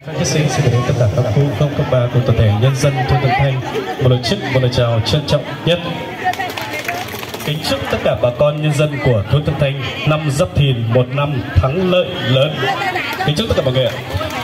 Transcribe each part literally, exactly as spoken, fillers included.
Các thí sinh xin gửi đến tất cả các cô, các các bà cùng toàn thể nhân dân thôn Tân Thanh một lời chúc, một lời chào trân trọng nhất. Kính chúc tất cả bà con nhân dân của thôn Tân Thanh năm Giáp Thìn một năm thắng lợi lớn. Kính chúc tất cả mọi người ạ.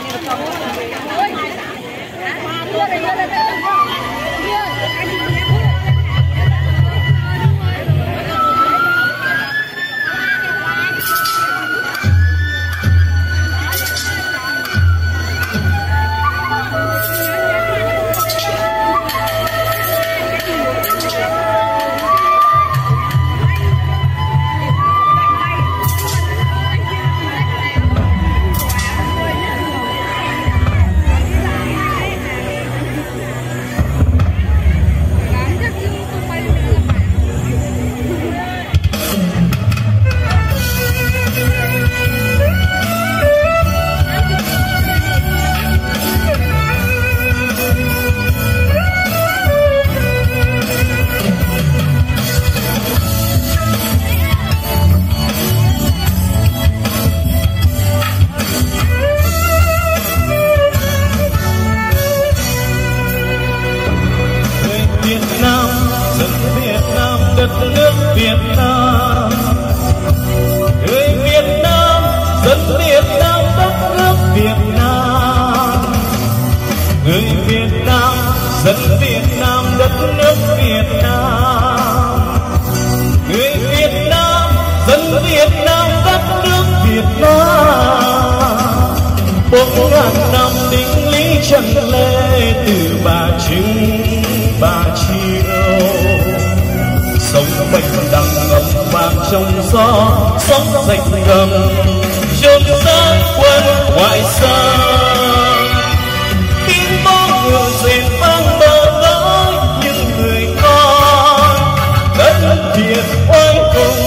Đất nước Việt Nam, người Việt Nam, dân Việt Nam, đất nước Việt Nam, người Việt Nam, dân Việt Nam, đất nước Việt Nam, người Việt Nam, dân Việt Nam, đất nước Việt Nam. Bốn ngàn năm đỉnh Lý Trần Lê, từ Bà Trưng Bà Chiêu, sông Bạch Đằng ngầm vang trong gió, sóng rạch ngầm chôn xác quân ngoại xâm. Tiếng bom ngựa rền vang bờ gối, những người con đất Việt oai hùng.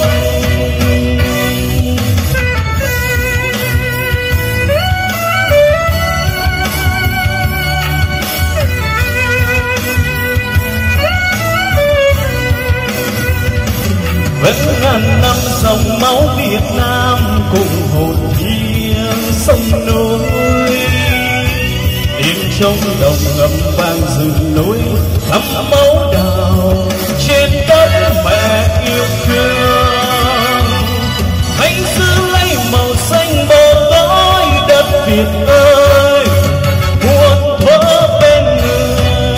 Vẫn ngàn năm dòng máu Việt Nam cùng hồn thiêng sông núi, in trong đồng ngầm vang rừng núi thắm máu đào trên đất mẹ yêu thương. Hãy giữ lấy màu xanh bờ cõi đất Việt ơi, muôn thuở bên người.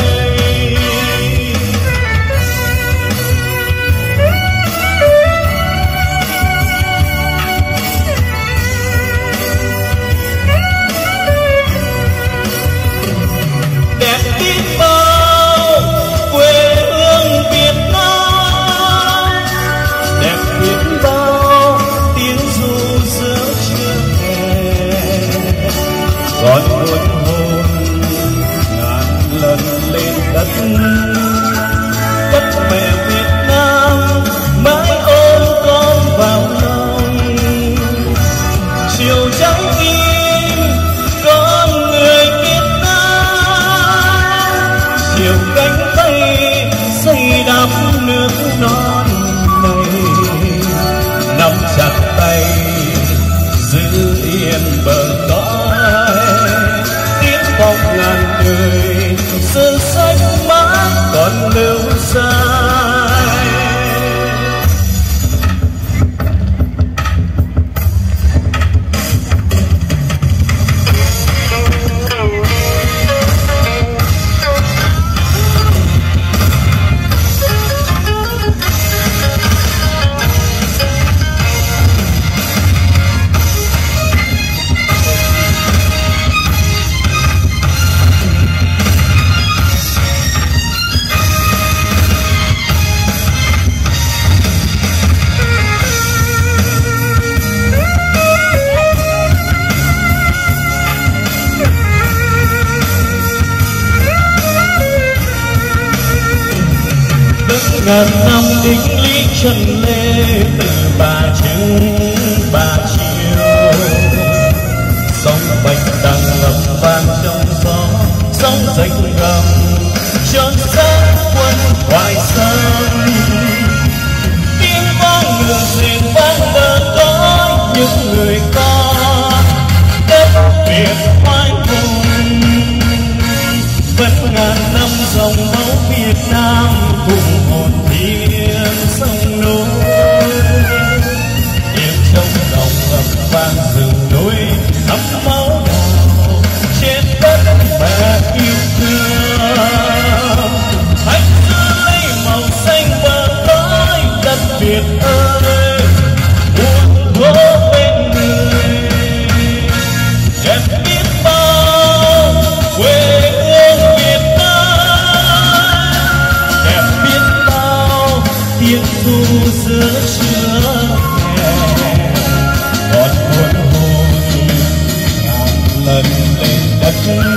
Còn hồn hồn ngàn lần lên đất, đất mẹ Việt Nam mãi ôm con vào lòng. Chiều trái tim con người Việt Nam, chiều cánh tay xây đắp nước non này. Nắm chặt tay giữ yên bờ cõi, bóng ngàn người sơn sách mãi còn lưu dài. Ngàn năm đỉnh Lý Trần Lê, từ Bà Trưng Bà Chiêu, sông Bạch Đằng ngầm vang trong gió, sóng rạch ngầm chôn xác quân ngoại xâm. Tiếng vang ngựa rền vang bờ cõi, những người con đất Việt oai hùng. Hãy subscribe